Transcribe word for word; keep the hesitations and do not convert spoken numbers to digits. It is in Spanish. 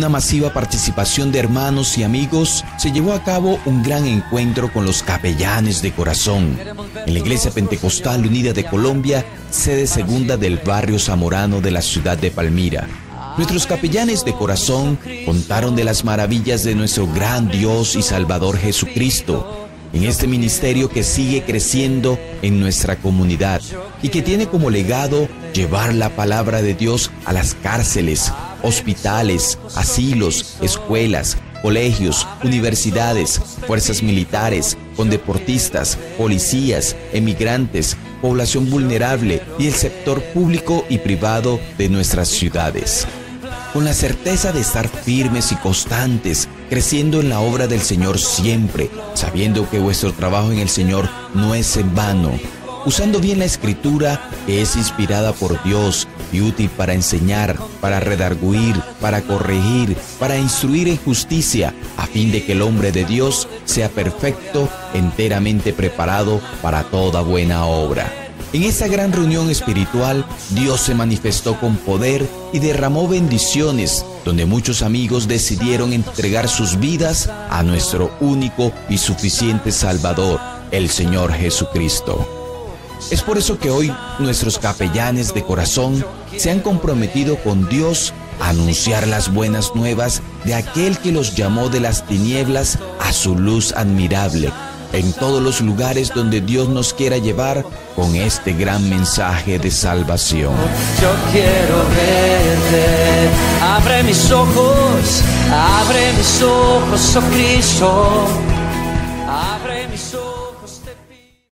una masiva participación de hermanos y amigos, se llevó a cabo un gran encuentro con los capellanes de corazón en la Iglesia Pentecostal Unida de Colombia, sede segunda del barrio Zamorano de la ciudad de Palmira. Nuestros capellanes de corazón contaron de las maravillas de nuestro gran Dios y Salvador Jesucristo en este ministerio que sigue creciendo en nuestra comunidad y que tiene como legado llevar la palabra de Dios a las cárceles, hospitales, asilos, escuelas, colegios, universidades, fuerzas militares, con deportistas, policías, emigrantes, población vulnerable y el sector público y privado de nuestras ciudades. Con la certeza de estar firmes y constantes, creciendo en la obra del Señor siempre, sabiendo que vuestro trabajo en el Señor no es en vano, usando bien la Escritura, que es inspirada por Dios y útil para enseñar, para redarguir, para corregir, para instruir en justicia, a fin de que el hombre de Dios sea perfecto, enteramente preparado para toda buena obra. En esta gran reunión espiritual, Dios se manifestó con poder y derramó bendiciones, donde muchos amigos decidieron entregar sus vidas a nuestro único y suficiente Salvador, el Señor Jesucristo. Es por eso que hoy nuestros capellanes de corazón se han comprometido con Dios a anunciar las buenas nuevas de aquel que los llamó de las tinieblas a su luz admirable, en todos los lugares donde Dios nos quiera llevar con este gran mensaje de salvación. Yo quiero verte, abre mis ojos, abre mis ojos, oh Cristo.